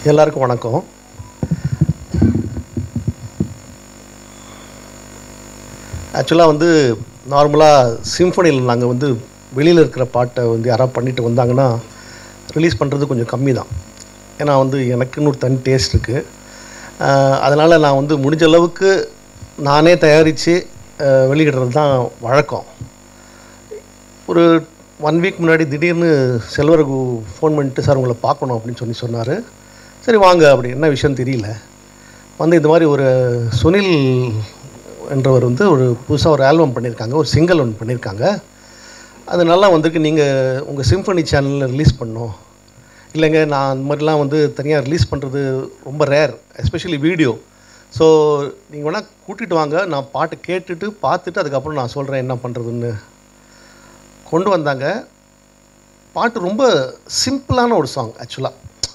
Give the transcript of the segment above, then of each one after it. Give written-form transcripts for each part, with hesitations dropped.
எல்லாருக்கும் வணக்கம். ஆக்சுவலாக வந்து நார்மலாக சிம்ஃபனியில் நாங்கள் வந்து வெளியில் இருக்கிற பாட்டை வந்து யாராவது பண்ணிட்டு வந்தாங்கன்னா ரிலீஸ் பண்ணுறது கொஞ்சம் கம்மி தான். ஏன்னா வந்து எனக்குன்னு ஒரு தனி டேஸ்ட் இருக்குது. அதனால் நான் வந்து முடிஞ்ச அளவுக்கு நானே தயாரித்து வெளியிடுறது தான் வழக்கம். ஒரு 1 வீக் முன்னாடி திடீர்னு செல்வரகு ஃபோன் பண்ணிட்டு, சார் உங்களை பார்க்கணும் அப்படின்னு சொன்னார். சரி வாங்க, அப்படி என்ன விஷயம் தெரியல. வந்து இந்த மாதிரி ஒரு சுனில் என்றவர் வந்து ஒரு புதுசாக ஒரு ஆல்பம் பண்ணியிருக்காங்க, ஒரு சிங்கிள் ஒன்று பண்ணியிருக்காங்க, அது நல்லா வந்திருக்கு, நீங்கள் உங்கள் சிம்ஃபனி சேனலில் ரிலீஸ் பண்ணோம். இல்லைங்க, நான் அந்த மாதிரிலாம் வந்து தனியாக ரிலீஸ் பண்ணுறது ரொம்ப ரேர், எஸ்பெஷலி வீடியோ. ஸோ நீங்கள் வேணால் கூட்டிகிட்டு வாங்க, நான் பாட்டு கேட்டுட்டு பார்த்துட்டு அதுக்கப்புறம் நான் சொல்கிறேன் என்ன பண்ணுறதுன்னு கொண்டு வந்தாங்க. பாட்டு ரொம்ப சிம்பிளான ஒரு சாங். ஆக்சுவலாக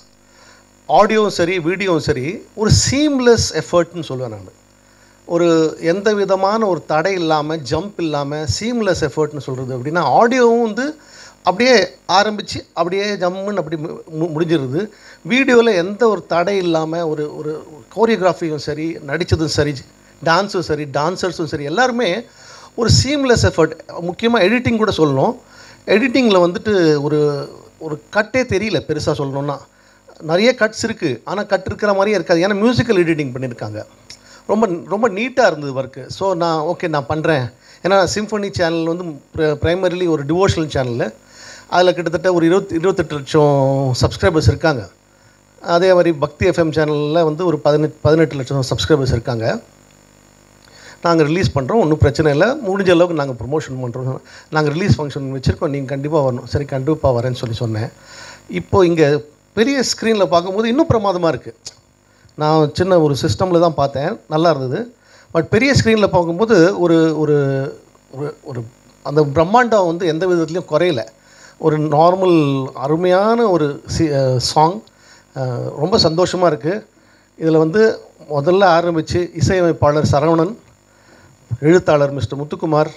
ஆடியோவும் சரி வீடியோவும் சரி ஒரு சீம்லெஸ் எஃபர்ட்னு சொல்லுவேன் நான். ஒரு எந்த விதமான ஒரு தடை இல்லாமல், ஜம்ப் இல்லாமல் சீம்லெஸ் எஃபர்ட்னு சொல்கிறது அப்படின்னா, ஆடியோவும் வந்து அப்படியே ஆரம்பித்து அப்படியே ஜம்முன்னு அப்படி முடிஞ்சிருது. வீடியோவில் எந்த ஒரு தடை இல்லாமல் ஒரு ஒரு கோரியோகிராஃபியும் சரி, நடித்ததும் சரி, டான்ஸும் சரி, டான்ஸர்ஸும் சரி, எல்லாருமே ஒரு சீம்லெஸ் எஃபர்ட். முக்கியமாக எடிட்டிங் கூட சொல்லணும். எடிட்டிங்கில் வந்துட்டு ஒரு ஒரு கட்டே தெரியல. பெருசாக சொல்லணுன்னா நிறைய கட்ஸ் இருக்குது, ஆனால் கட் இருக்கிற மாதிரியே இருக்காது. ஏன்னா மியூசிக்கல் எடிட்டிங் பண்ணியிருக்காங்க. ரொம்ப ரொம்ப நீட்டாக இருந்தது ஒர்க்கு. ஸோ நான் பண்ணுறேன். ஏன்னா சிம்ஃபனி சேனல் வந்து ப்ரைமரிலி ஒரு டிவோஷனல் சேனலு. அதில் கிட்டத்தட்ட ஒரு 28 லட்சம் சப்ஸ்கிரைபர்ஸ் இருக்காங்க. அதே மாதிரி பக்தி எஃப்எம் சேனலில் வந்து ஒரு 18 லட்சம் சப்ஸ்கிரைபர்ஸ் இருக்காங்க. நாங்கள் ரிலீஸ் பண்ணுறோம், ஒன்றும் பிரச்சனை இல்லை, முடிஞ்ச அளவுக்கு நாங்கள் ப்ரொமோஷன் பண்ணுறோம், நாங்கள் ரிலீஸ் ஃபங்க்ஷன் வச்சுருக்கோம், நீங்கள் கண்டிப்பாக வரணும். சரி, கண்டிப்பாக வரேன்னு சொன்னேன். இப்போது இங்கே பெரிய ஸ்க்ரீனில் பார்க்கும்போது இன்னும் பிரமாதமாக இருக்குது. நான் சின்ன ஒரு சிஸ்டமில் தான் பார்த்தேன், நல்லா இருந்தது. பட் பெரிய ஸ்க்ரீனில் பார்க்கும்போது ஒரு ஒரு ஒரு அந்த பிரம்மாண்டம் வந்து எந்த விதத்துலையும் குறையல. ஒரு நார்மல் அருமையான ஒரு சாங். ரொம்ப சந்தோஷமாக இருக்குது. இதில் வந்து முதல்ல ஆரம்பித்து இசையமைப்பாளர் சரவணன், எழுத்தாளர் மிஸ்டர் முத்துக்குமார்,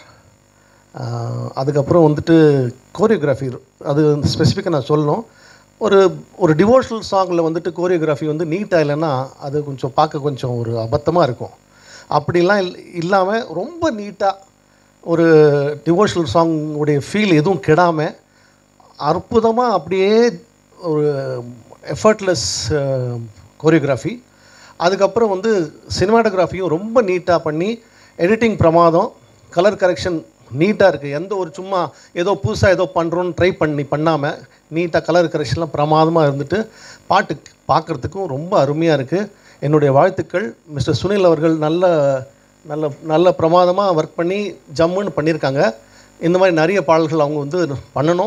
அதுக்கப்புறம் வந்துட்டு கோரியோகிராஃபி, அது ஸ்பெசிஃபிக்காக நான் சொல்லணும். ஒரு ஒரு டிவோஷனல் சாங்கில் வந்துட்டு கோரியோகிராஃபி வந்து நீட்டாக இல்லைன்னா அது கொஞ்சம் பார்க்க கொஞ்சம் ஒரு அபத்தமாக இருக்கும். அப்படிலாம் இல்லாமல் ரொம்ப நீட்டாக ஒரு டிவோஷனல் சாங்குடைய ஃபீல் எதுவும் கெடாமல் அற்புதமாக அப்படியே ஒரு எஃபர்ட்லெஸ் கோரியோகிராஃபி. அதுக்கப்புறம் வந்து சினிமாட்டோகிராஃபியும் ரொம்ப நீட்டாக பண்ணி, எடிட்டிங் பிரமாதம், கலர் கரெக்ஷன் நீட்டாக இருக்குது. எந்த ஒரு சும்மா ஏதோ புதுசாக ஏதோ பண்ணுறோன்னு ட்ரை பண்ணாமல் நீட்டாக கலர் கரெக்ஷன்லாம் பிரமாதமாக இருந்துட்டு பாட்டு பார்க்குறதுக்கும் ரொம்ப அருமையாக இருக்குது. என்னுடைய வாழ்த்துக்கள். மிஸ்டர் சுனில் அவர்கள் நல்ல நல்ல நல்ல பிரமாதமாக ஒர்க் பண்ணி ஜம்முன்னு பண்ணியிருக்காங்க. இந்த மாதிரி நிறைய பாடல்கள் அவங்க வந்து பண்ணணும்.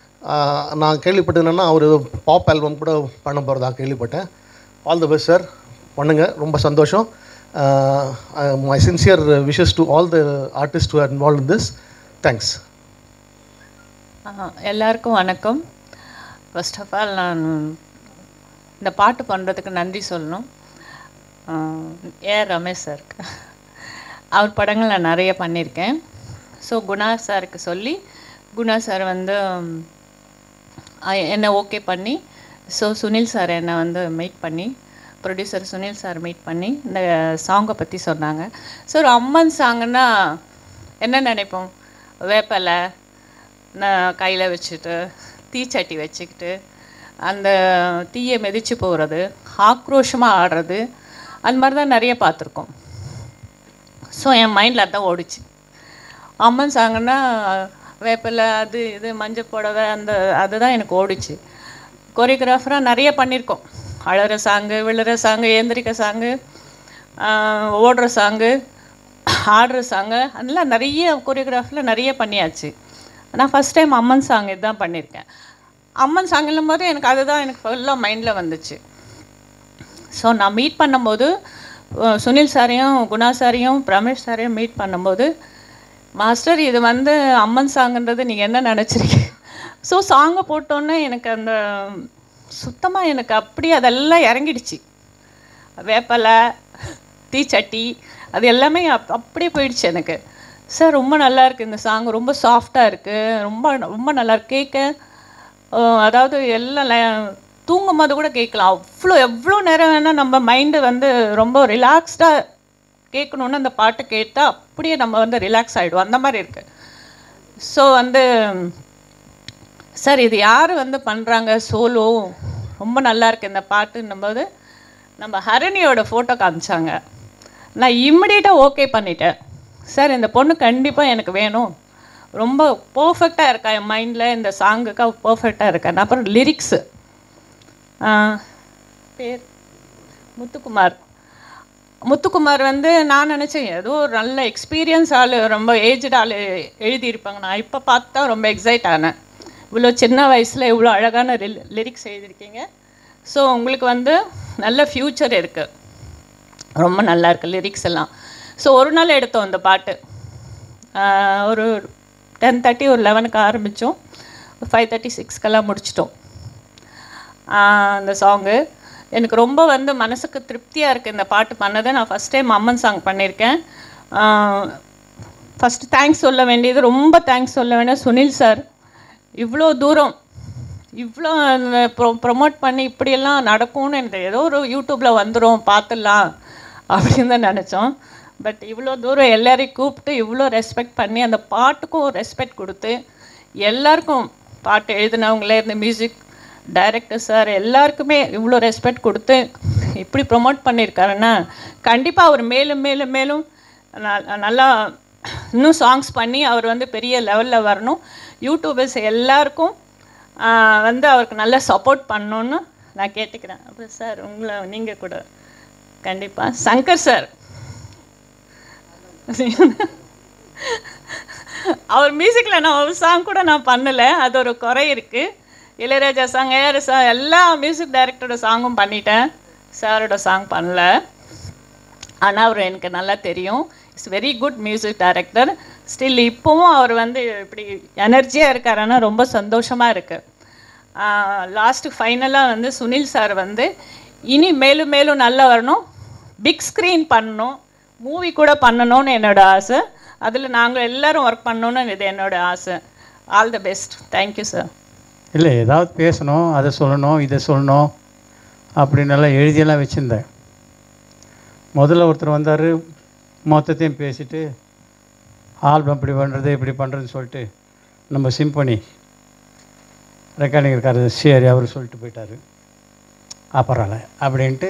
நான் கேள்விப்பட்டது என்னென்னா, அவர் பாப் ஆல்பம் கூட பண்ண போகிறதா கேள்விப்பட்டேன். ஆல் தி பெஸ்ட் சார், பண்ணுங்கள், ரொம்ப சந்தோஷம். My sincere wishes to all the artist who are involve in this. Thanks. எல்லாருக்கும் வணக்கம். ஃபர்ஸ்ட் ஆஃப் ஆல் நான் இந்த பாட்டு பண்ணுறதுக்கு நன்றி சொல்லணும். ரமேஷ் சாருக்கு. அவர் படங்கள் நான் நிறைய பண்ணியிருக்கேன். ஸோ குணா சாருக்கு சொல்லி, குணா சார் வந்து என்னை ஓகே பண்ணி, ஸோ சுனில் சார் என்னை வந்து மீட் பண்ணி, ப்ரொடியூசர் சுனில் சார் மீட் பண்ணி இந்த சாங்கை பற்றி சொன்னாங்க. ஸோ ஒரு அம்மன் சாங்குன்னா என்ன நினைப்போம்? வேப்பலை நான் கையில் வச்சுட்டு, தீச்சட்டி வச்சுக்கிட்டு, அந்த தீயை மிதித்து போகிறது, ஆக்ரோஷமாக ஆடுறது, அந்த மாதிரி தான் நிறைய பார்த்துருக்கோம். ஸோ என் மைண்டில் அதான் ஓடிச்சு. அம்மன் சாங்குன்னா வேப்பலை, அது இது மஞ்சள் புடவை, அதுதான் எனக்கு ஓடிச்சு. கொரியோகிராஃபராக நிறைய பண்ணியிருக்கோம். அழகிற சாங்கு, விழுற சாங்கு, ஏந்திரிக்க சாங்கு, ஓடுற சாங்கு, ஆடுற சாங்கு, அதெல்லாம் நிறைய கொரியோகிராஃபில் நிறைய பண்ணியாச்சு. நான் ஃபஸ்ட் டைம் அம்மன் சாங் இதுதான் பண்ணியிருக்கேன். அம்மன் சாங்குன்னும் போது எனக்கு அதுதான் எனக்கு ஃபுல்லாக மைண்டில் வந்துச்சு. ஸோ நான் மீட் பண்ணும்போது சுனில் சாரையும் குணா சாரையும் ரமேஷ் சாரையும் மீட் பண்ணும்போது, மாஸ்டர் இது வந்து அம்மன் சாங்குன்றது நீங்கள் என்ன நினச்சிருக்கீங்க? ஸோ சாங்கை போட்டோன்னே எனக்கு அந்த சுத்தமாக எனக்கு அப்படியே அதெல்லாம் இறங்கிடுச்சு. வேப்பலை, தீச்சட்டி, அது எல்லாமே அப்படியே போயிடுச்சு எனக்கு. சார் ரொம்ப நல்லா இருக்குது இந்த சாங், ரொம்ப சாஃப்டாக இருக்குது, ரொம்ப ரொம்ப நல்லா இருக்கு கேட்க. அதாவது எல்லாம் தூங்கும் போது கூட கேட்கலாம். அவ்வளோ எவ்வளோ நேரம் வேணால் நம்ம மைண்டு வந்து ரொம்ப ரிலாக்ஸ்டாக கேட்கணுன்னு அந்த பாட்டு கேட்டால் அப்படியே நம்ம வந்து ரிலாக்ஸ் ஆகிடுவோம். அந்த மாதிரி இருக்குது. ஸோ வந்து சார் இது யார் வந்து பண்ணுறாங்க சோலோ, ரொம்ப நல்லா இருக்கு இந்த பாட்டுன்னும்போது நம்ம ஹரணியோட ஃபோட்டோ காமிச்சாங்க. நான் இம்மிடியேட்டாக ஓகே பண்ணிட்டேன். சார் இந்த பொண்ணு கண்டிப்பாக எனக்கு வேணும், ரொம்ப பர்ஃபெக்டாக இருக்கா என் மைண்டில், இந்த சாங்குக்கு பர்ஃபெக்டாக இருக்கேன். அப்புறம் லிரிக்ஸு பேர் முத்துக்குமார் வந்து நான் நினச்சேன் ஏதோ ஒரு நல்ல எக்ஸ்பீரியன்ஸ் ஆள், ரொம்ப ஏஜ்டு ஆள் எழுதியிருப்பாங்க. நான் இப்போ பார்த்தா ரொம்ப எக்ஸைட் ஆனேன். இவ்வளோ சின்ன வயசில் இவ்வளோ அழகான லிரிக்ஸ் எழுதியிருக்கீங்க. ஸோ உங்களுக்கு வந்து நல்ல ஃப்யூச்சர் இருக்குது, ரொம்ப நல்லா இருக்குது லிரிக்ஸ் எல்லாம். ஸோ ஒரு நாள் எடுத்தோம் இந்த பாட்டு. ஒரு 10:30 ஒரு 11க்கு ஆரம்பித்தோம், 5:36 முடிச்சிட்டோம் அந்த சாங்கு. எனக்கு ரொம்ப வந்து மனசுக்கு திருப்தியாக இருக்குது இந்த பாட்டு பண்ணதை. நான் ஃபஸ்ட் டைம் அம்மன் சாங் பண்ணியிருக்கேன். ஃபஸ்ட்டு தேங்க்ஸ் சொல்ல வேண்டியது, ரொம்ப தேங்க்ஸ் சொல்ல வேண்டியது சுனில் சார். இவ்வளோ தூரம் இவ்வளோ ப்ரொமோட் பண்ணி இப்படியெல்லாம் நடக்கும்னு எனக்கு ஏதோ ஒரு யூடியூப்பில் வந்துடும் பார்த்துடலாம் அப்படின்னு தான் நினச்சோம். பட் இவ்வளோ தூரம் எல்லோரையும் கூப்பிட்டு இவ்வளோ ரெஸ்பெக்ட் பண்ணி அந்த பாட்டுக்கும் ரெஸ்பெக்ட் கொடுத்து எல்லாருக்கும், பாட்டு எழுதினவங்களே இந்த மியூசிக் டைரக்டர் சார் எல்லாருக்குமே இவ்வளோ ரெஸ்பெக்ட் கொடுத்து இப்படி ப்ரொமோட் பண்ணியிருக்காருன்னா கண்டிப்பாக அவர் மேலும் மேலும் மேலும் நல்லா இன்னும் சாங்ஸ் பண்ணி அவர் வந்து பெரிய லெவலில் வரணும். யூடியூபர்ஸ் எல்லாருக்கும் வந்து அவருக்கு நல்லா சப்போர்ட் பண்ணணுன்னு நான் கேட்டுக்கிறேன். அப்புறம் சார் உங்களை நீங்கள் கூட கண்டிப்பாக சங்கர் சார் அவர் மியூசிக்கில் நான் ஒரு சாங் கூட நான் பண்ணலை, அது ஒரு குறை இருக்குது. இளையராஜா சாங், ஏஆர் சாங், எல்லா மியூசிக் டைரக்டரோட சாங்கும் பண்ணிட்டேன், சாரோட சாங் பண்ணல. ஆனால் அவர் எனக்கு நல்லா தெரியும், it's very good music director. Still இப்போவும் அவர் வந்து இப்படி எனர்ஜியாக இருக்காருன்னா ரொம்ப சந்தோஷமாக இருக்குது. லாஸ்ட்டு ஃபைனலாக வந்து சுனில் சார் வந்து இனி மேலும் மேலும் நல்லா வரணும், பிக் ஸ்க்ரீன் பண்ணணும், மூவி கூட பண்ணணும்னு என்னோடய ஆசை. அதில் நாங்கள் எல்லோரும் ஒர்க் பண்ணணுன்னு இது என்னோடய ஆசை. All the best. Thank you sir. இல்லை, ஏதாவது பேசணும், அதை சொல்லணும், இதை சொல்லணும் அப்படின்னெல்லாம் எழுதியெல்லாம் வச்சுருந்தேன். முதல்ல ஒருத்தர் வந்தார், மொத்தத்தையும் பேசிவிட்டு ஆல்பம் இப்படி பண்ணுறது இப்படி பண்ணுறதுன்னு சொல்லிட்டு நம்ம சிம்பனி ரெக்கார்டிங் இருக்கார் ஸ்ரீஹரி, அவர் சொல்லிட்டு போயிட்டார். அப்புறம் அப்படின்ட்டு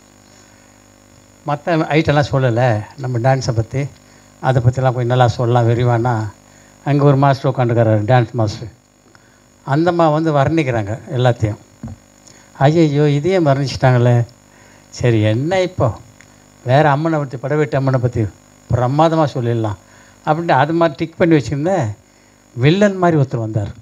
மற்ற ஐட்டெல்லாம் சொல்லலை, நம்ம டான்ஸை பற்றி அதை பற்றிலாம் கொஞ்சம் நல்லா சொல்லலாம் விரிவானா. அங்கே ஒரு மாஸ்டர் உட்காந்துருக்காரு, டான்ஸ் மாஸ்டர். அந்தம்மா வந்து வர்ணிக்கிறாங்க எல்லாத்தையும். ஐயோ இதையே வர்ணிச்சிட்டாங்களே, சரி என்ன இப்போ வேறு அம்மனை பற்றி, படவேட்டு அம்மனை பற்றி பிரமாதமாக சொல்லிடலாம் அப்படின்ட்டு அது மாதிரி டிக் பண்ணி வச்சுருந்தேன். வில்லன் மாதிரி ஒருத்தர் வந்தார்.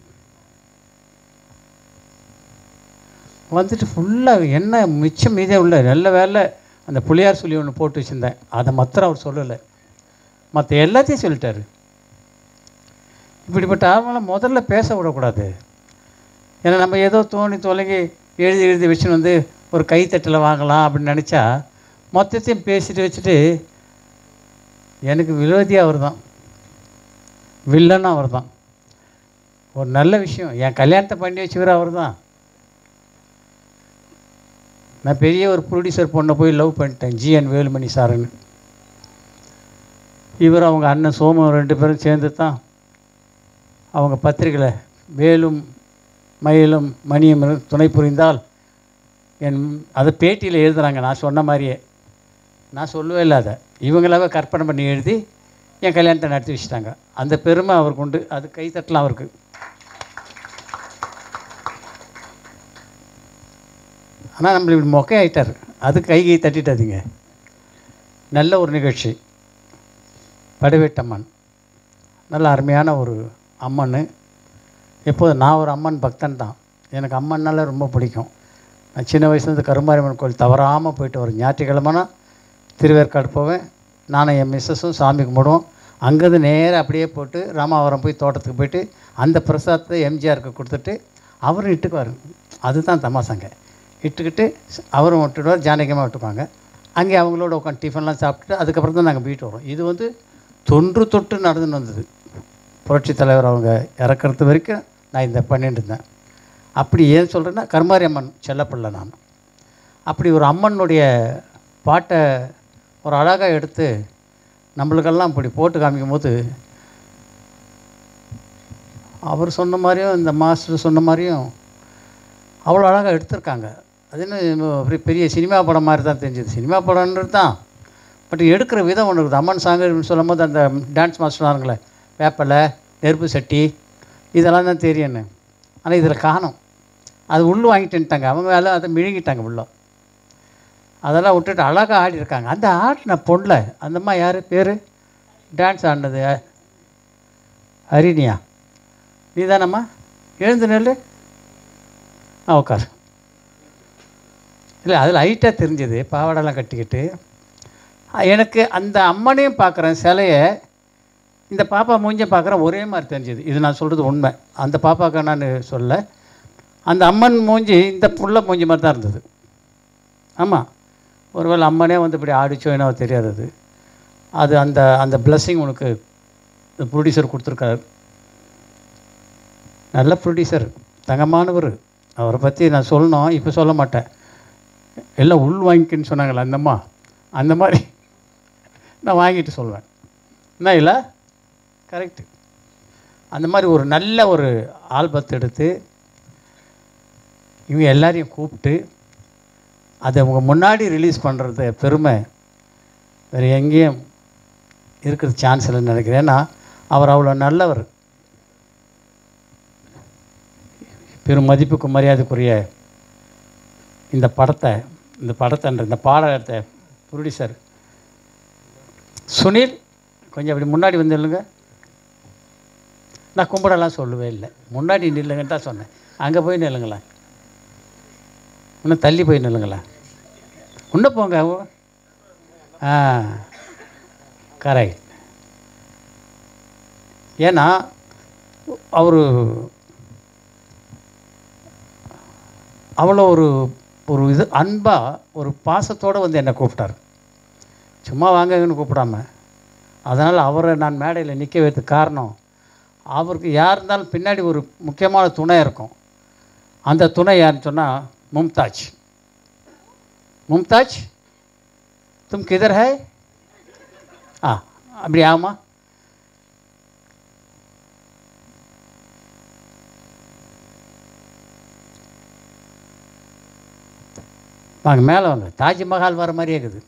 வந்துட்டு ஃபுல்லாக என்ன மிச்சம் மீதே உள்ள நல்ல வேலை அந்த புளியார் சொல்லி ஒன்று போட்டு வச்சுருந்தேன், அதை மாத்திரம் அவர் சொல்லலை, மற்ற எல்லாத்தையும் சொல்லிட்டார். இப்படிப்பட்ட ஆளுங்களாம் முதல்ல பேச விடக்கூடாது. ஏன்னா நம்ம ஏதோ தோணி தொலைங்கி எழுதி வச்சுன்னு வந்து ஒரு கைத்தட்டில் வாங்கலாம் அப்படின்னு நினச்சா மொத்தத்தையும் பேசிட்டு வச்சுட்டு எனக்கு விரோதியாக அவர் தான், வில்லனும் அவர் தான். ஒரு நல்ல விஷயம், என் கல்யாணத்தை பண்ணி வச்சுக்கிற அவர் தான். நான் பெரிய ஒரு ப்ரொடியூசர் பொண்ணை போய் லவ் பண்ணிட்டேன், ஜிஎன் வேலுமணி சாருன்னு. இவர் அவங்க அண்ணன் சோமன் 2 பேரும் சேர்ந்து தான் அவங்க பத்திரிகையில் வேலும் மயிலும் மணியும் துணை புரிந்தால் அதை பேட்டியில் எழுதுகிறாங்க. நான் சொன்ன மாதிரியே, நான் சொல்லவே இல்லை, அதை இவங்களாவே கற்பனை பண்ணி எழுதி என் கல்யாணத்தை நடத்தி வச்சுட்டாங்க. அந்த பெருமை அவருக்கு உண்டு, அது கைத்தட்டலாம் அவருக்கு. ஆனால் நம்மளை இப்படி மொக்கை ஆகிட்டார், அது கை தட்டிட்டாதீங்க. நல்ல ஒரு நிகழ்ச்சி, படவேட்டம்மன் நல்ல அருமையான ஒரு அம்மன். எப்போது நான் ஒரு அம்மன் பக்தன் தான், எனக்கு அம்மன்னால ரொம்ப பிடிக்கும். நான் சின்ன வயசுலேருந்து கருமாரியம்மன் கோயில் தவறாமல் போயிட்டு ஒரு ஞாயிற்றுக்கிழமைனா திருவேற்காடு போவேன். நானும் என் மிஸ்ஸஸும் சாமி கும்பிடுவோம். அங்கேருந்து நேராக அப்படியே போட்டு ராமாவரம் போய் தோட்டத்துக்கு போயிட்டு அந்த பிரசாதத்தை எம்ஜிஆருக்கு கொடுத்துட்டு அவரும் இட்டுக்குவார். அதுதான் தமாசாங்க. இட்டுக்கிட்டு அவரும் விட்டுடுவார், ஜானகியமாக விட்டுக்குவாங்க. அங்கே அவங்களோட உட்காந்து டிஃபன்லாம் சாப்பிட்டுட்டு அதுக்கப்புறம் தான் நாங்கள் வீட்டு வரோம். இது வந்து தொன்று தொட்டு நடந்துன்னு வந்தது. புரட்சி தலைவர் அவங்க இறக்கிறது வரைக்கும் நான் இந்த பண்ணிட்டு இருந்தேன். அப்படி ஏன் சொல்கிறேன்னா கருமாரியம்மன் செல்லப்பிள்ளை நான். அப்படி ஒரு அம்மனுடைய பாட்டை ஒரு அழகாக எடுத்து நம்மளுக்கெல்லாம் இப்படி போட்டு காமிக்கும் போது அவர் சொன்ன மாதிரியும் இந்த மாஸ்டர் சொன்ன மாதிரியும் அவ்வளோ அழகாக எடுத்திருக்காங்க. அது என்ன பெரிய சினிமா படம் மாதிரி தான் தெரிஞ்சுது. சினிமா படம்ன்றது தான், பட் எடுக்கிற விதம் ஒன்று இருக்குது. அம்மன் சாங்குன்னு சொல்லும் போது அந்த டான்ஸ் மாஸ்டர்னாருங்களே, வேப்பலை, நெருப்பு சட்டி இதெல்லாம் தான் தெரியும்னு. ஆனால் இதில் காணும். அது உள்ளு வாங்கிட்டுட்டாங்க அவங்க, வேலை அதை மிழுங்கிட்டாங்க உள்ள. அதெல்லாம் விட்டுட்டு அழகாக ஆடி இருக்காங்க. அந்த ஆடின பொண்ணில் அந்தம்மா யார் பேர் டான்ஸ் ஆடினது? ஹரிணியா? நீ தானம்மா? எழுந்து நெல். உட்கார். இல்லை அதில் ஹைட்டாக தெரிஞ்சது, பாவாடெல்லாம் கட்டிக்கிட்டு. எனக்கு அந்த அம்மனையும் பார்க்குறேன் சிலையை, இந்த பாப்பா மூஞ்சியும் பார்க்குறேன், ஒரே மாதிரி தெரிஞ்சுது. இது நான் சொல்கிறது உண்மை. அந்த பாப்பாவுக்கு நான் சொல்ல, அந்த அம்மன் மூஞ்சி இந்த புள்ள மூஞ்சி மாதிரி தான் இருந்தது. ஆமாம், ஒருவேளை அம்மனே வந்து இப்படி ஆடிச்சோ என்னவோ தெரியாதது. அது அந்த அந்த பிளஸ்ஸிங் உனக்கு ப்ரொடியூசர் கொடுத்துருக்காரு. நல்ல ப்ரொடியூசர், தங்கமானவர். அவரை பற்றி நான் சொல்லணும், இப்போ சொல்ல மாட்டேன். எல்லாம் உள் வாங்கிக்கின்னு சொன்னாங்களே அந்தம்மா, அந்த மாதிரி நான் வாங்கிட்டு சொல்வேன். என்ன இல்லை கரெக்டு. அந்த மாதிரி ஒரு நல்ல ஒரு ஆல்பத்தை எடுத்து இவங்க எல்லாரையும் கூப்பிட்டு அதை அவங்க முன்னாடி ரிலீஸ் பண்ணுறது பெருமை வேறு எங்கேயும் இருக்கிற சான்ஸ் இல்லைன்னு நினைக்கிறேன். ஏன்னா அவர் அவ்வளோ நல்லவர். பெரும் மதிப்புக்கு மரியாதைக்குரிய இந்த படத்தைன்ற இந்த பாடத்தை ப்ரொடியூசர் சுனில், கொஞ்சம் அப்படி முன்னாடி வந்து நில்லுங்க. நான் கும்பிடலாம் சொல்லவே இல்லை, முன்னாடி நில்லுங்கன்னு தான் சொன்னேன். அங்கே போய் நில்லுங்களேன், இன்னும் தள்ளி போய் நில்லுங்களேன், இன்னும் போங்க. கரெக்ட். ஏன்னா அவர் அவ்வளோ ஒரு இது அன்பாக ஒரு பாசத்தோடு வந்து என்னை கூப்பிட்டார். சும்மா வாங்கன்னு கூப்பிடாம. அதனால் அவரை நான் மேடையில் நிற்க வைத்த காரணம், அவருக்கு யார் இருந்தாலும் பின்னாடி ஒரு முக்கியமான துணை இருக்கும். அந்த துணை யாருன்னு சொன்னால் மும்தாஜ். மும்தாஜ் தும் கிதர் ஹை? அப்படி ஆமா. வாங்க மேலே வாங்க. தாஜ்மஹால் வர மாதிரியே இருக்குது.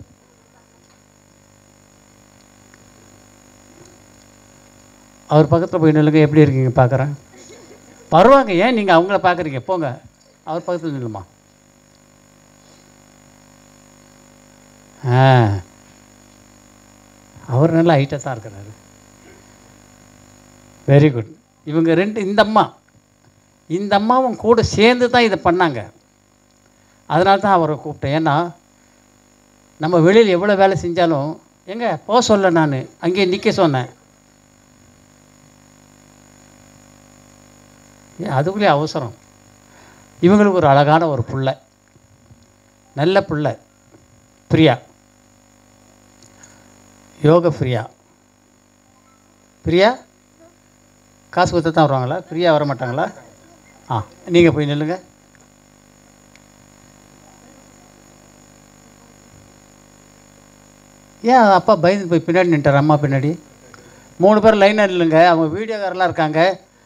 அவர் பக்கத்தில் போய் நில்லுங்க. எப்படி இருக்கீங்க பார்க்குறேன். வருவாங்க. ஏன் நீங்கள் அவங்கள பார்க்குறீங்க? போங்க, அவர் பக்கத்தில் நில்லுமா. அவர் நல்லா ஹைட்டாக தான் இருக்கிறாரு. Very good. இவங்க ரெண்டு, இந்த அம்மாவும் கூட சேர்ந்து தான் இதை பண்ணாங்க. அதனால தான் அவரை கூப்பிட்டேன். ஏன்னா நம்ம வெளியில் எவ்வளோ வேலை செஞ்சாலும் எங்கே போக சொல்ல, நான் அங்கேயே நிற்க சொன்னேன். அதுக்குள்ளே அவசரம். இவங்களுக்கு ஒரு அழகான ஒரு பிள்ளை, நல்ல பிள்ளை, பிரியா, யோக பிரியா. பிரியா காசு கொடுத்து தான் வருவாங்களா? பிரியா வர மாட்டாங்களா? நீங்கள் போய் நில்லுங்க. ஏன் அப்பா பயந்து போய் பின்னாடி நின்ட்டார்? அம்மா பின்னாடி 3 பேர் லைனாக இல்லைங்க. அவங்க வீடியோக்காரெலாம் இருக்காங்க.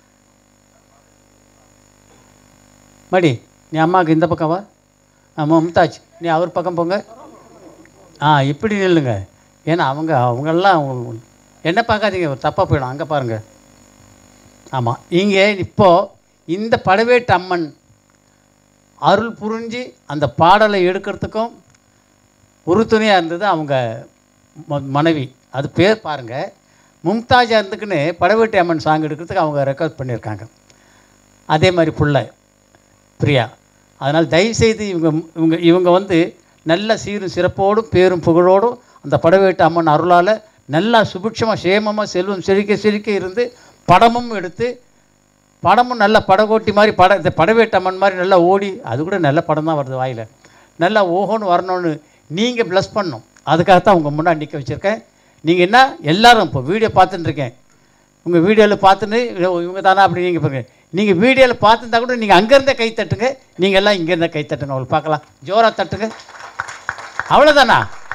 மடி, நீ அம்மாவுக்கு இந்த பக்கம் வா. மும்தாஜ், நீ அவர் பக்கம் போங்க. இப்படி நில்லுங்க. ஏன்னா அவங்கெல்லாம் என்ன பார்க்காதீங்க, தப்பாக போயிடும். அங்கே பாருங்கள். ஆமாம், இங்கே இப்போது இந்த படவேட்டு அம்மன் அருள் புரிஞ்சு அந்த பாடலை எடுக்கிறதுக்கும் உறுதுணையாக இருந்தது அவங்க மனைவி. அது பேர் பாருங்கள், மும்தாஜாக இருந்துக்குன்னு படவேட்டு அம்மன் சாங் எடுக்கிறதுக்கு அவங்க ரெக்கார்ட் பண்ணியிருக்காங்க. அதே மாதிரி பிள்ளை பிரியா. அதனால் தயவுசெய்து இவங்க வந்து நல்ல சீரும் சிறப்போடும் பேரும் புகழோடும் அந்த படவேட்டு அம்மன் அருளால் நல்லா சுபிட்சமாக சேமமாக செல்வம் செழிக்க இருந்து படமும் எடுத்து, படமும் நல்ல படகோட்டி மாதிரி இந்த படவேட்டு அம்மன் மாதிரி நல்லா ஓடி, அது கூட நல்ல படம் தான் வருது வாயில், நல்லா ஓஹோன்னு வரணும்னு நீங்கள் ப்ளஸ் பண்ணணும். அதுக்காகத்தான் உங்கள் முன்னாடி நிற்க வச்சுருக்கேன். நீங்கள் என்ன எல்லோரும் இப்போ வீடியோ பார்த்துட்டுருக்கேன், உங்கள் வீடியோவில் பார்த்துன்னு இவங்க தானே அப்படி நீங்கள் பாருங்கள். நீங்கள் வீடியோவில் பார்த்துருந்தா கூட நீங்கள் அங்கேருந்தே கை தட்டுங்க, நீங்கள் எல்லாம் இங்கேருந்தே கை தட்டுங்க, அவங்களுக்கு பார்க்கலாம், ஜோராக தட்டுங்க, அவ்வளோதானா?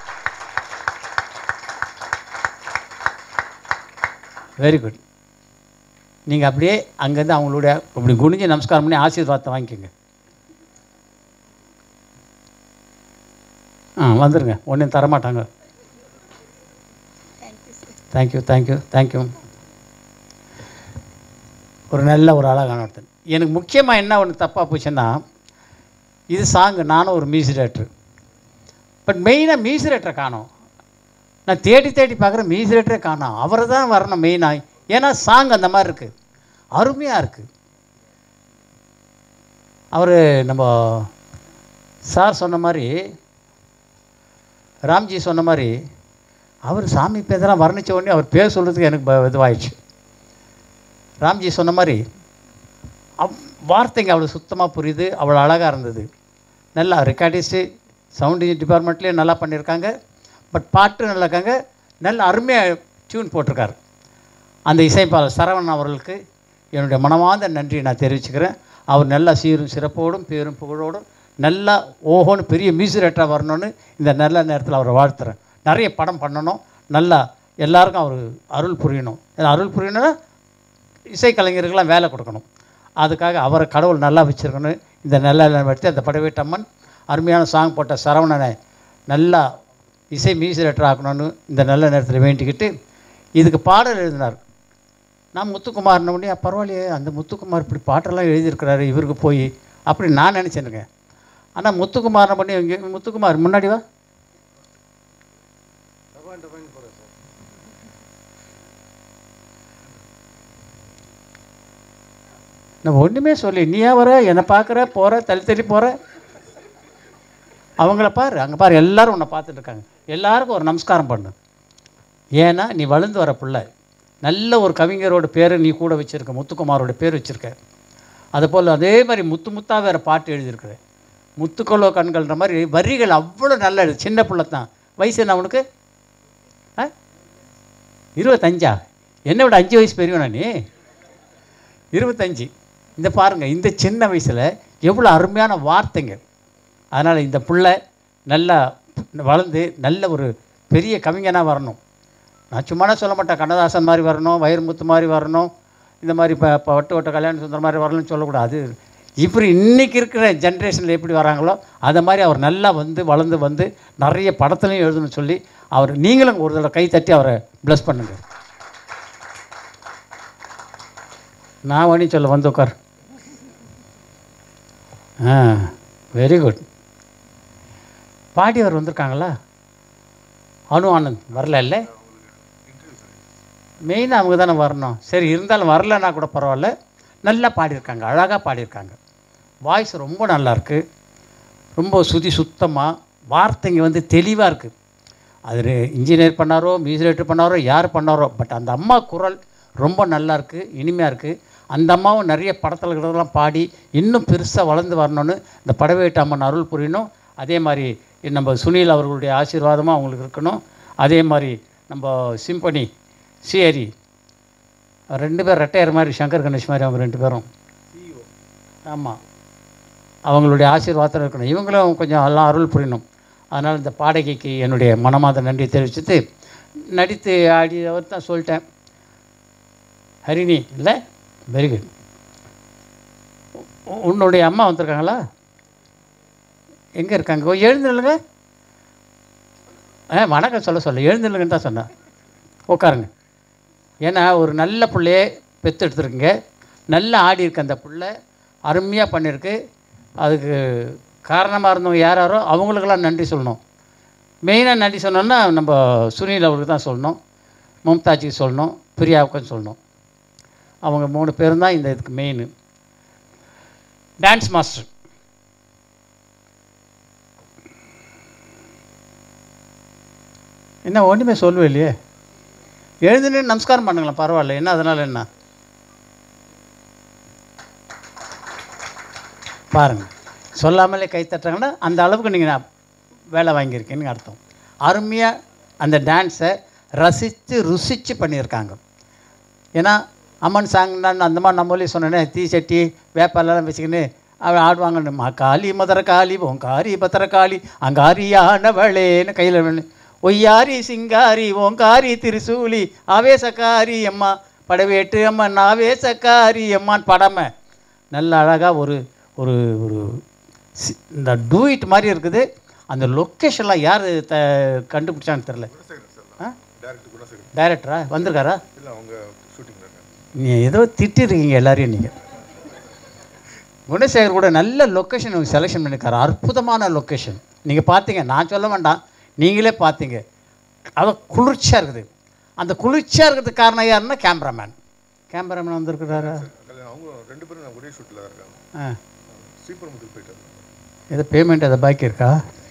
Very good. நீங்கள் அப்படியே அங்கேருந்து அவங்களுடைய அப்படி குனிஞ்சு நமஸ்காரம் பண்ணி ஆசீர்வாதத்தை வாங்கிக்கோங்க. வந்துடுங்க, ஒன்றும் தரமாட்டாங்க. Thank you thank you thank you. ஒரு நல்ல ஒரு அழகான ஒருத்தன். எனக்கு முக்கியமாக என்ன ஒன்று தப்பாக போச்சுன்னா, இது சாங்கு, நானும் ஒரு மியூசிக் டைரக்டர், பட் மெயினாக மியூசிக் டைரக்டரை காணோம். நான் தேடி தேடி பார்க்குறேன், மியூசிக் டைரக்டரே காணோம். அவரை தான் வரணும் மெயினாக. ஏன்னா சாங் அந்த மாதிரி இருக்குது, அருமையாக இருக்குது. அவர் நம்ம சார் சொன்ன மாதிரி, ராம்ஜி சொன்ன மாதிரி, அவர் சாமி பேரெல்லாம் வர்ணித்த உடனே அவர் பேர் சொல்கிறதுக்கு எனக்கு இதுவாகிடுச்சு. ராம்ஜி சொன்ன மாதிரி வார்த்தைங்க அவ்வளோ சுத்தமாக புரியுது, அவ்வளோ அழகாக இருந்தது. நல்லா ரெக்கார்டிஸ்ட்டு, சவுண்டு டிபார்ட்மெண்ட்லேயே நல்லா பண்ணியிருக்காங்க, பட் பாட்டு நல்லா இருக்காங்க, நல்ல அருமையாக டியூன் போட்டிருக்காரு. அந்த இசைப்பாளர் சரவணன் அவர்களுக்கு என்னுடைய மனமார்ந்த நன்றியை நான் தெரிவிச்சுக்கிறேன். அவர் நல்லா சீரும் சிறப்போடும் பேரும் புகழோடும் நல்லா ஓஹோன்னு பெரிய மியூசிக் டைரக்டராக வரணும்னு இந்த நல்ல நேரத்தில் அவரை வாழ்த்துறேன். நிறைய படம் பண்ணணும், நல்லா எல்லாருக்கும் அவர் அருள் புரியணும். அருள் புரியணும்னா இசைக்கலைஞர்கள்லாம் வேலை கொடுக்கணும். அதுக்காக அவரை கடவுள் நல்லா வச்சுருக்கணும். இந்த நல்ல எடுத்து அந்த படவேட்டம்மன் அருமையான சாங் போட்ட சரவணனை நல்லா இசை மியூசிக் டைரக்டர் ஆக்கணும்னு இந்த நல்ல நேரத்தில் வேண்டிக்கிட்டு, இதுக்கு பாடல் எழுதினார். நான் முத்துக்குமார்ன உடனே பரவாயில்லையே, அந்த முத்துக்குமார் இப்படி பாட்டெல்லாம் எழுதியிருக்கிறாரு இவருக்கு போய் அப்படி நான் நினச்சேனுங்க. ஆனால் முத்துக்குமார்ன பண்ணி இங்கே முத்துக்குமார் முன்னாடி வா. நான் ஒன்றுமே சொல்லி நீயா வர, என்னை பார்க்குற, போகிற, தள்ளி போகிற, அவங்கள பாரு, அங்கே பாரு, எல்லோரும் உன்னை பார்த்துட்டு இருக்காங்க, எல்லாருக்கும் ஒரு நமஸ்காரம் பண்ணு. ஏன்னா நீ வளர்ந்து வர பிள்ளை, நல்ல ஒரு கவிஞரோட பேரை நீ கூட வச்சுருக்க, முத்துக்குமாரோட பேர் வச்சுருக்க. அதுபோல் அதே மாதிரி முத்து முத்தாக வேறு பாட்டு எழுதியிருக்கிற, முத்துக்களோ கண்கள்ன்ற மாதிரி வரிகள் அவ்வளோ நல்ல எழுது. சின்ன பிள்ளை தான், வயசு என்ன அவனுக்கு? 25? என்னை விட 5 வயசு பெரியவனா நீ? 25. இந்த பாருங்கள், இந்த சின்ன வயசில் எவ்வளோ அருமையான வார்த்தைங்க. அதனால் இந்த பிள்ளை நல்லா வளர்ந்து நல்ல ஒரு பெரிய கவிஞனாக வரணும். நான் சும்மானா சொல்ல மாட்டேன், கண்ணதாசன் மாதிரி வரணும், வைரமுத்து மாதிரி வரணும், இந்த மாதிரி இப்போ வட்ட கல்யாண சுந்தரம் மாதிரி வரணும்னு சொல்லக்கூடாது. இப்படி இன்றைக்கி இருக்கிற ஜென்ரேஷனில் எப்படி வராங்களோ அதை மாதிரி அவர் நல்லா வளர்ந்து வந்து நிறைய படத்துலையும் எழுதணும்னு சொல்லி அவர் நீங்களும் ஒரு தடவை கை தட்டி அவரை ப்ளஸ் பண்ணுங்கள். நான் வணி சொல்ல வந்து உட்கார். Very good. பாடியவர் வந்திருக்காங்களா? அனு ஆனந்த் வரல இல்லை? மெயினாக அவங்க தானே வரணும். சரி, இருந்தாலும் வரலன்னா கூட பரவாயில்ல, நல்லா பாடியிருக்காங்க, அழகாக பாடியிருக்காங்க. வாய்ஸ் ரொம்ப நல்லாயிருக்கு, ரொம்ப சுத்தமாக, வார்த்தைங்க தெளிவாக இருக்குது. அது இன்ஜினியர் பண்ணாரோ மியூசிக் டைரக்டர் பண்ணாரோ யார் பண்ணாரோ, பட் அந்த அம்மா குரல் ரொம்ப நல்லாயிருக்கு, இனிமையாக இருக்குது. அந்த அம்மாவும் நிறைய படத்தெல்லாம் பாடி இன்னும் பெருசாக வளர்ந்து வரணும்னு இந்த படவேட்டம்மன் அருள் புரியணும். அதே மாதிரி நம்ம சுனில் அவர்களுடைய ஆசீர்வாதமாக அவங்களுக்கு இருக்கணும். அதே மாதிரி நம்ம சிம்பனி ஸ்ரீஹரி 2 பேர் ரெட்டையர் மாதிரி, சங்கர் கணேஷ் மாதிரி, அவங்க 2 பேரும் ஆமாம், அவங்களுடைய ஆசீர்வாதம் இருக்கணும். இவங்களும் கொஞ்சம் எல்லாம் அருள் புரியணும். அதனால் இந்த பாடகைக்கு என்னுடைய மனமாத நன்றி தெரிவிச்சுட்டு, நடித்து ஆடி அவர் தான் சொல்லிட்டேன். ஹரிணி இல்லை? Very good. உன்னுடைய அம்மா வந்திருக்காங்களா? எங்கே இருக்காங்க? எழுந்துருங்க. வணக்கம் சொல்ல எழுந்துருங்கன்னு தான் சொன்னேன். உட்காருங்க. ஏன்னா ஒரு நல்ல பிள்ளையே பெற்று எடுத்துருக்குங்க, நல்லா ஆடி இருக்கு அந்த பிள்ளை, அருமையாக பண்ணியிருக்கு. அதுக்கு காரணமாக இருந்தவங்க யாரோ அவங்களுக்கெல்லாம் நன்றி சொல்லணும். மெயினாக நன்றி சொன்னோன்னா நம்ம சுனில் அவருக்கு தான் சொல்லணும், மும்தாஜிக்கு சொல்லணும், பிரியாவுக்கும் சொல்லணும். அவங்க 3 பேரும் தான் இந்த இதுக்கு மெயின். டான்ஸ் மாஸ்டர் என்ன ஒன்றுமே சொல்லுவே இல்லையே? எழுதுன்னு நமஸ்காரம் பண்ணுங்களேன், பரவாயில்ல, என்ன அதனால் என்ன? பாருங்கள், சொல்லாமலே கை தட்டுறாங்கன்னா அந்த அளவுக்கு நீங்கள் வேலை வாங்கியிருக்கீங்கன்னு அர்த்தம். அருமையாக அந்த டான்ஸை ரசித்து ருசித்து பண்ணியிருக்காங்க. ஏன்னா அம்மன் சாங் நான் அந்த மாதிரி நம்மளே சொன்னேனே, தீ சட்டி வேப்பாலெல்லாம் வச்சுக்கின்னு அவள் ஆடுவாங்கன்னு, மா காளி மதுர காளி ஓங்காரி பத்திரகாளி அங்காரியானவளேன்னு கையில் ஒய்யாரி சிங்காரி ஓங்காரி திருசூலி ஆவேசக்காரி அம்மா படவேட்டு அம்மன் ஆவேசக்காரி அம்மான்னு படமை நல்ல அழகாக ஒரு ஒரு ஒரு இந்த டூயிட் மாதிரி இருக்குது. அந்த லொக்கேஷன்லாம் யார் கண்டுபிடிச்சான்னு தெரில. டைரக்டரா வந்திருக்காரா? நீ ஏதோ திட்டிருக்கீங்க எல்லாரையும். நீங்கள் குணசேகர் கூட நல்ல லொக்கேஷன் செலெக்ஷன் பண்ணியிருக்காரு. அற்புதமான லொக்கேஷன். நீங்கள் பார்த்தீங்க, நான் சொல்ல வேண்டாம், நீங்களே பார்த்தீங்க. அது குளிர்ச்சியாக இருக்குது. அந்த குளிர்ச்சியாக இருக்கிறதுக்கு காரணம் யாருன்னா கேமராமேன் வந்திருக்கிறாரா? ஏதோ பேமெண்ட் எதை பாக்கி இருக்கா?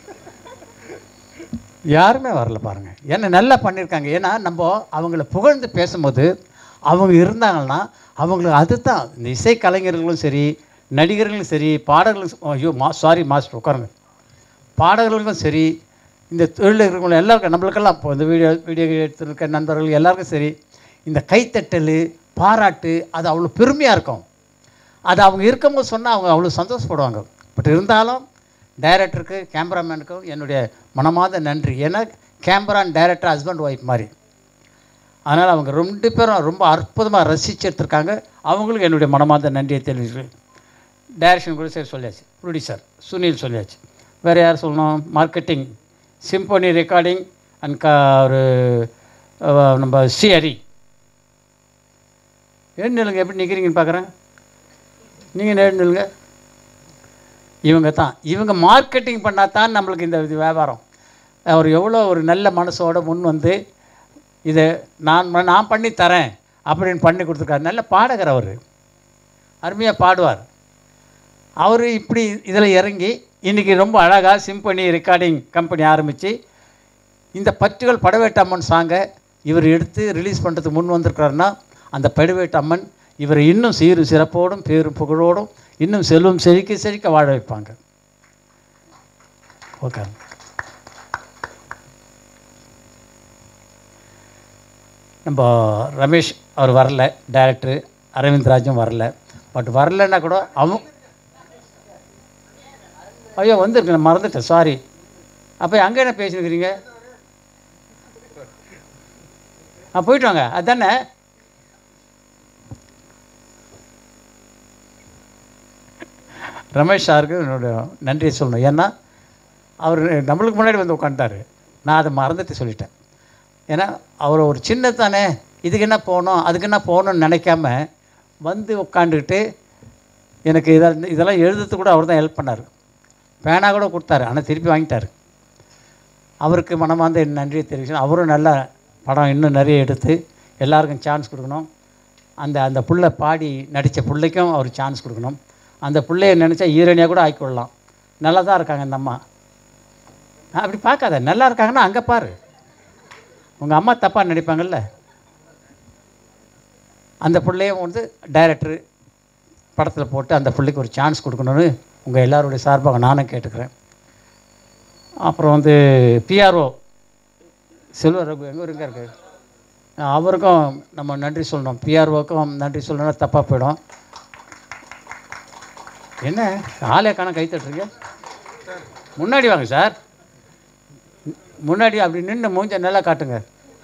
யாருமே வரல பாருங்கள். ஏன்னா நல்லா பண்ணியிருக்காங்க. ஏன்னா நம்ம அவங்கள புகழ்ந்து பேசும்போது அவங்க இருந்தாங்கன்னா அவங்களுக்கு அதுதான். இந்த இசை கலைஞர்களும் சரி, நடிகர்களும் சரி, பாடகர்களும் ஐயோ மாஸ்டர் உட்காருங்க, பாடகர்களுக்கும் சரி, இந்த தொழில் இருக்கிறவங்களும் எல்லாருக்கும், நம்மளுக்கெல்லாம் இப்போ இந்த வீடியோ எடுத்துருக்க நண்பர்கள் எல்லாருக்கும் சரி, இந்த கைத்தட்டல் பாராட்டு அது அவ்வளோ பெருமையாக இருக்கும். அது அவங்க இருக்கும்போது சொன்னால் அவங்க அவ்வளோ சந்தோஷப்படுவாங்க. பட் இருந்தாலும் டைரக்டருக்கு கேமராமேனுக்கும் என்னுடைய மனமார்ந்த நன்றி. ஏன்னா camera and director husband wife மாதிரி. அதனால் அவங்க 2 பேரும் ரொம்ப அற்புதமாக ரசித்து எடுத்திருக்காங்க. அவங்களுக்கு என்னுடைய மனமார்ந்த நன்றியை தெரிவிக்கிறேன். டைரக்ஷன் கூட சரி சொல்லியாச்சு, ப்ரொடியூசர் சுனில் சொல்லியாச்சு. வேறு யார் சொல்லணும்? மார்க்கெட்டிங், சிம்பொனி ரெக்கார்டிங் அண்ட் ஒரு நம்ம ஸ்ரீஹரி. எழுந்துலுங்க, எப்படி நிற்கிறீங்கன்னு பார்க்குறேன். நீங்கள் எழுந்துலுங்க. இவங்க தான், இவங்க மார்க்கெட்டிங் பண்ணால் தான் நம்மளுக்கு இந்த வியாபாரம். அவர் எவ்வளோ ஒரு நல்ல மனசோடு முன் வந்து இதை நான் பண்ணி தரேன் அப்படின்னு பண்ணி கொடுத்துருக்காரு. நல்ல பாடகர் அவர், அருமையாக பாடுவார். அவர் இப்படி இதில் இறங்கி இன்றைக்கி ரொம்ப அழகாக சிம்பொனி ரெக்கார்டிங் கம்பெனி ஆரம்பித்து இந்த படவேட்டம்மன் சாங்கை இவர் எடுத்து ரிலீஸ் பண்ணுறதுக்கு முன் வந்திருக்கிறாருன்னா அந்த படவேட்டம்மன் இவரை இன்னும் சீரு சிறப்போடும் பேரும் புகழோடும் இன்னும் செல்வம் செழிக்க வாழ வைப்பாங்க. ஓகே. நம்ம ரமேஷ் அவர் வரல, டைரக்டரு அரவிந்த்ராஜும் வரல. பட் வரலன்னா கூட ஐயோ வந்துருக்கு, நான் மறந்துட்டேன், சாரி. அப்போ அங்கே என்ன பேசினுக்கிறீங்க? போயிட்டு வாங்க. அதுதானே ரமேஷ் சாருக்கு என்னோட நன்றியை சொல்லணும். ஏன்னா அவர் நம்மளுக்கு முன்னாடி வந்து உட்காந்துட்டார். நான் அதை மறந்துட்டு சொல்லிட்டேன். ஏன்னா அவர் ஒரு சின்னத்தானே, இதுக்கு என்ன போகணும் அதுக்கு என்ன போகணுன்னு நினைக்காம வந்து உட்காந்துக்கிட்டு எனக்கு இதெல்லாம் எழுதுறதுக்கு கூட அவர் தான் ஹெல்ப் பண்ணார். பேனா கூட கொடுத்தாரு, ஆனால் திருப்பி வாங்கிட்டார். அவருக்கு மனமார்ந்த என் நன்றியை தெரிவிக்கணும். அவரும் நல்ல படம் இன்னும் நிறைய எடுத்து எல்லாருக்கும் சான்ஸ் கொடுக்கணும். அந்த புள்ளை பாடி நடித்த பிள்ளைக்கும் அவர் சான்ஸ் கொடுக்கணும். அந்த பிள்ளைய நினச்சா ஹீரோனியாக கூட ஆக்கிக்கொள்ளலாம். நல்லா தான் இருக்காங்க இந்த அம்மா. அப்படி பார்க்காத, நல்லா இருக்காங்கன்னா அங்கே பாரு. உங்கள் அம்மா தப்பாக நடிப்பாங்கள்ல. அந்த பிள்ளையும் வந்து டைரக்டரு படத்தில் போட்டு அந்த பிள்ளைக்கு ஒரு சான்ஸ் கொடுக்கணுன்னு உங்கள் எல்லாருடைய சார்பாக நானும் கேட்டுக்கிறேன். அப்புறம் வந்து பிஆர்ஓ செல்வர் ரகு எங்கே இருக்கு, அவருக்கும் நம்ம நன்றி சொல்லணும். பிஆர்ஓக்கும் நன்றி சொல்லணும்னா தப்பாக போயிடும். என்ன ஆளே காண கை தட்டுறீங்க? முன்னாடி வாங்க சார், முன்னாடி அப்படி நின்று மூஞ்ச நல்லா காட்டுங்க.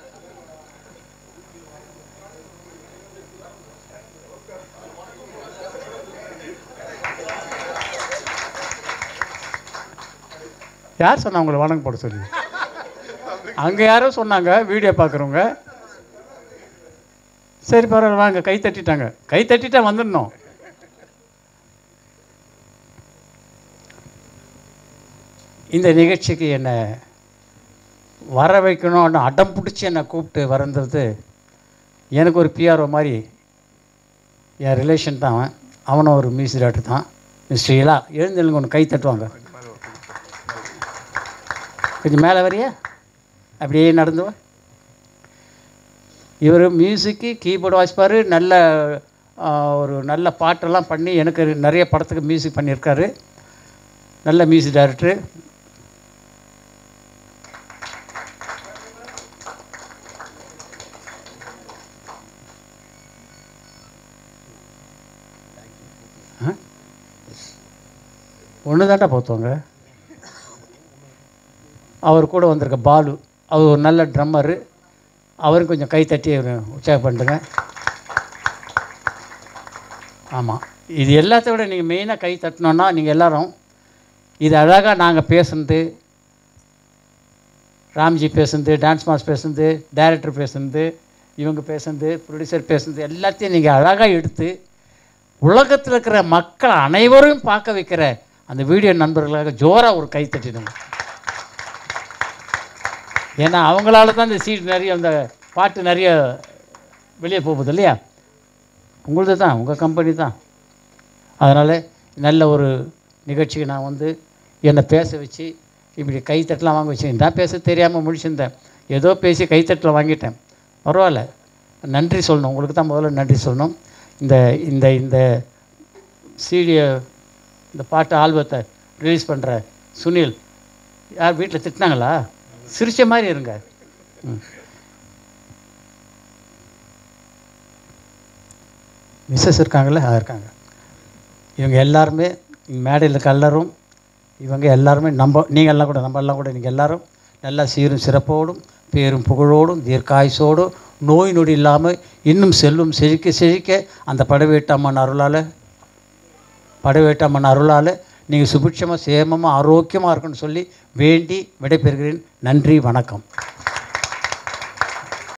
யார் சொன்னா உங்களை வணங்க போட சொல்லி? அங்கே யாரோ சொன்னாங்க வீடியோ பார்க்குறவங்க. சரி பரவாயில்ல வாங்க, கை தட்டிட்டாங்க, கை தட்டிட்டா வந்துடணும். இந்த நிகழ்ச்சிக்கு என்னை வர வைக்கணும்னு அடம் பிடிச்சி என்னை கூப்பிட்டு வரன்றது எனக்கு ஒரு பிஆர்ஓ மாதிரி என் ரிலேஷன் தான். அவனும் ஒரு மியூசிக் டைரக்டர் தான். ஸ்ரீலா எழுந்துங்க, ஒன்று கை தட்டுவாங்க. கொஞ்சம் மேலே வரியா, அப்படியே நடந்துவா. இவர் மியூசிக்கு கீபோர்டு வாசிப்பார். ஒரு நல்ல பாட்டெல்லாம் பண்ணி எனக்கு நிறைய படத்துக்கு மியூசிக் பண்ணியிருக்காரு. நல்ல மியூசிக் டைரக்டரு. ஒன்று தாண்டா போத்தவங்க. அவர் கூட வந்திருக்க பாலு, அவர் ஒரு நல்ல ட்ரம்மரு, அவரும் கொஞ்சம் கை தட்டி உற்சாகம் பண்ணுங்க. ஆமாம், இது எல்லாத்த விட நீங்கள் மெயினாக கை தட்டினோன்னா நீங்கள் எல்லோரும் இது அழகாக நாங்கள் பேசுனது, ராம்ஜி பேசுனது, டான்ஸ் மாஸ்டர் பேசுனது, டைரக்டர் பேசுனது, இவங்க பேசுனது, ப்ரொடியூசர் பேசுனது எல்லாத்தையும் நீங்கள் அழகாக எடுத்து உலகத்தில் இருக்கிற மக்கள் அனைவரும் பார்க்க வைக்கிற அந்த வீடியோ நண்பர்களாக ஜோராக ஒரு கை தட்டிடுங்க. ஏன்னா அவங்களால தான் இந்த சீட் நிறைய, அந்த பாட்டு நிறைய வெளியே போகுது இல்லையா? உங்களது தான், உங்கள் கம்பெனி தான். அதனால் நல்ல ஒரு நிகழ்ச்சிக்கு நான் வந்து என்னை பேச வச்சு இப்படி கைத்தட்டலாம் வாங்க வச்சு, நான் பேச தெரியாமல் முடிச்சிருந்தேன், ஏதோ பேசி கைத்தட்டில் வாங்கிட்டேன். பரவாயில்ல, நன்றி சொல்லணும், உங்களுக்கு தான் முதல்ல நன்றி சொல்லணும். இந்த இந்த இந்த சீடியை, இந்த பாட்டு ஆல்பத்தை ரிலீஸ் பண்ணுற சுனில், யார் வீட்டில் திட்டினாங்களா? சிரிச்ச மாதிரி இருங்க. மிஸ்ஸஸ் இருக்காங்களே, இருக்காங்க. இவங்க எல்லாருமே மேடையில் இருக்க எல்லாரும், இவங்க எல்லாருமே நீங்கள் எல்லாம் கூட, நம்ம எல்லாம் கூட, நீங்கள் எல்லோரும் நல்லா சீரும் சிறப்போடும் பேரும் புகழோடும் தீர்க்காயுசோடும் நோய் நொடி இல்லாமல் இன்னும் செல்வம் செழிக்க செழிக்க அந்த படவேட்டம்மன் அருளால் நீங்கள் சுபிட்சமாக சேமமாக ஆரோக்கியமாக இருக்குன்னு சொல்லி வேண்டி விடைபெறுகிறேன். நன்றி, வணக்கம்.